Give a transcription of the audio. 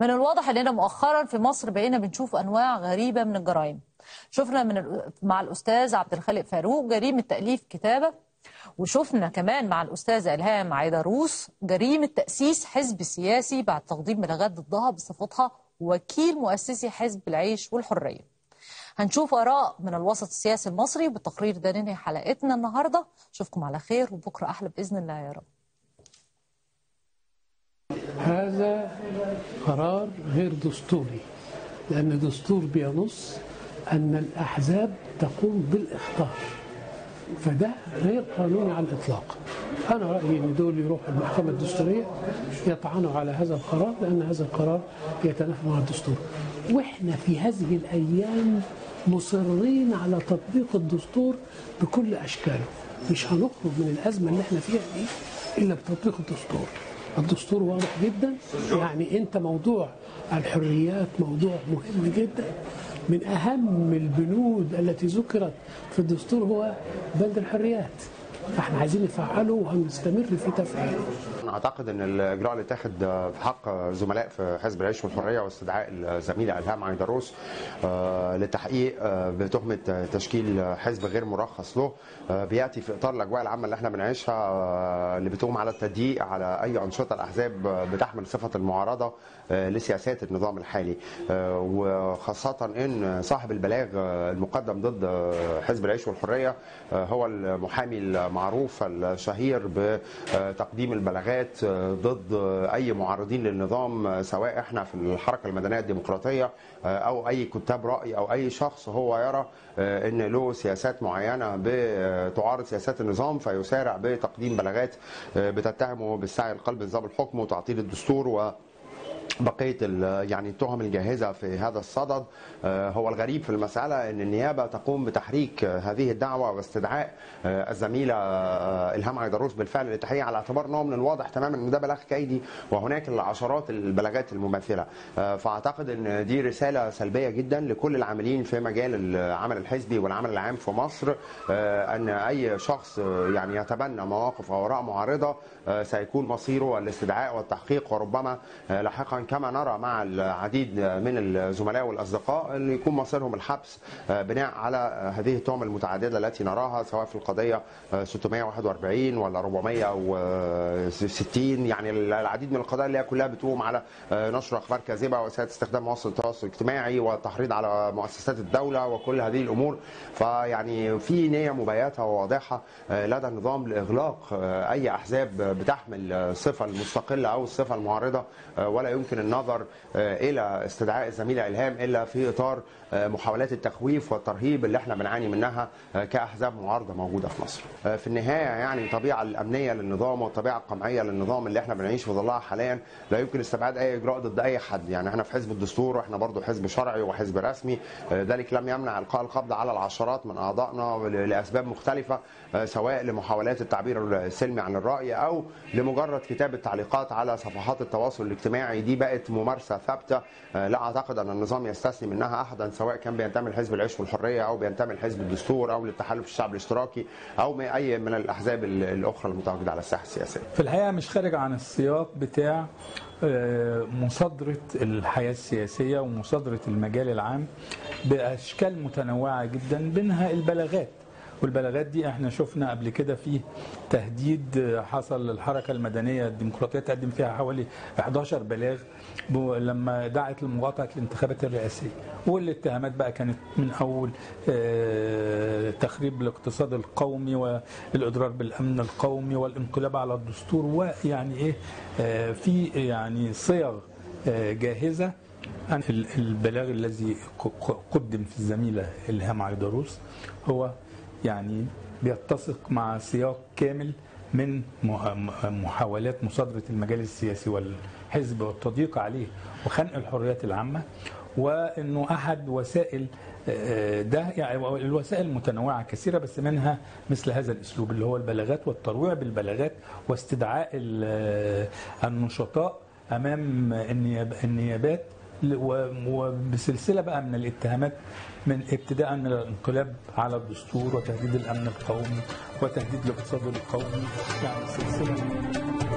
من الواضح اننا مؤخرا في مصر بقينا بنشوف انواع غريبه من الجرائم. شفنا مع الاستاذ عبد الخالق فاروق جريمه تاليف كتابه، وشفنا كمان مع الاستاذه الهام عيدروس جريمه تاسيس حزب سياسي بعد تقديم بلاغات ضدها بصفتها وكيل مؤسسي حزب العيش والحريه. هنشوف اراء من الوسط السياسي المصري. بالتقرير ده ننهي حلقتنا النهارده. اشوفكم على خير وبكره احلى باذن الله يا رب. هذا قرار غير دستوري، لأن الدستور بينص أن الأحزاب تقوم بالإخطار، فده غير قانوني على الإطلاق. أنا رأيي أن دول يروحوا المحكمة الدستورية يطعنوا على هذا القرار، لأن هذا القرار يتنافى مع الدستور. وإحنا في هذه الأيام مصرين على تطبيق الدستور بكل أشكاله. مش هنخرج من الأزمة اللي احنا فيها دي إلا بتطبيق الدستور. الدستور واضح جدا، يعني انت موضوع الحريات موضوع مهم جدا. من اهم البنود التي ذكرت في الدستور هو بند الحريات، فاحنا عايزين نفعله وهنستمر في تفعيله. انا اعتقد ان الاجراء اللي اتاخد في حق زملاء في حزب العيش والحريه واستدعاء الزميله الهام عيدروس للتحقيق بتهمه تشكيل حزب غير مرخص له بياتي في اطار الاجواء العامه اللي احنا بنعيشها، اللي بتقوم على التضييق على اي انشطه الاحزاب بتحمل صفه المعارضه لسياسات النظام الحالي، وخاصه ان صاحب البلاغ المقدم ضد حزب العيش والحريه هو المحامي المعروف الشهير بتقديم البلاغات ضد اي معارضين للنظام، سواء احنا في الحركه المدنيه الديمقراطيه او اي كتاب راي او اي شخص هو يرى ان له سياسات معينه بتعارض سياسات النظام، فيسارع بتقديم بلاغات بتتهمه بالسعي لقلب نظام الحكم وتعطيل الدستور و بقيه يعني التهم الجاهزه في هذا الصدد. هو الغريب في المساله ان النيابه تقوم بتحريك هذه الدعوه واستدعاء الزميله الهام عيدروس بالفعل للتحقيق، على اعتبار انه من الواضح تماما ان ده بلاغ كيدي وهناك العشرات البلاغات المماثله. فاعتقد ان دي رساله سلبيه جدا لكل العاملين في مجال العمل الحزبي والعمل العام في مصر، ان اي شخص يعني يتبنى مواقف او اراء معارضه سيكون مصيره الاستدعاء والتحقيق، وربما لاحقا كما نرى مع العديد من الزملاء والاصدقاء اللي يكون مصيرهم الحبس بناء على هذه التهم المتعدده التي نراها، سواء في القضيه 641 ولا 460، يعني العديد من القضايا اللي هي كلها بتقوم على نشر اخبار كاذبه وسائل استخدام مواقع التواصل الاجتماعي والتحريض على مؤسسات الدوله وكل هذه الامور. فيعني في نيه مبيته وواضحه لدى النظام لاغلاق اي احزاب بتحمل الصفه المستقله او الصفه المعارضه، ولا يمكن النظر الى استدعاء الزميله الهام الا في اطار محاولات التخويف والترهيب اللي احنا بنعاني منها كاحزاب معارضه موجوده في مصر. في النهايه يعني الطبيعه الامنيه للنظام والطبيعه القمعيه للنظام اللي احنا بنعيش في ظلها حاليا لا يمكن استبعاد اي اجراء ضد اي حد. يعني احنا في حزب الدستور واحنا برضو حزب شرعي وحزب رسمي، ذلك لم يمنع القاء القبض على العشرات من اعضائنا لاسباب مختلفه، سواء لمحاولات التعبير السلمي عن الراي او لمجرد كتابه تعليقات على صفحات التواصل الاجتماعي. دي بقت ممارسه ثابته لا اعتقد ان النظام يستثني منها احدا، سواء كان بينتمي لحزب العيش والحريه او بينتمي لحزب الدستور او للتحالف الشعب الاشتراكي او اي من الاحزاب الاخرى المتواجده على الساحه السياسيه. في الحقيقه مش خارج عن السياق بتاع مصادره الحياه السياسيه ومصادره المجال العام باشكال متنوعه جدا، منها البلاغات. والبلاغات دي احنا شفنا قبل كده فيه تهديد حصل للحركه المدنيه الديمقراطيه، تقدم فيها حوالي 11 بلاغ لما دعت لمقاطعه الانتخابات الرئاسيه، والاتهامات بقى كانت من اول تخريب الاقتصاد القومي والاضرار بالامن القومي والانقلاب على الدستور، ويعني ايه في يعني صيغ جاهزه. البلاغ الذي قدم في الزميله الهام عيدروس هو يعني بيتسق مع سياق كامل من محاولات مصادرة المجال السياسي والحزب والتضييق عليه وخنق الحريات العامة، وانه احد وسائل ده يعني الوسائل متنوعه كثيره، بس منها مثل هذا الاسلوب اللي هو البلاغات والترويع بالبلاغات واستدعاء النشطاء امام النيابات وبسلسله بقى من الاتهامات، من ابتداء من الانقلاب على الدستور وتهديد الامن القومي وتهديد الاقتصاد القومي، يعني سلسله.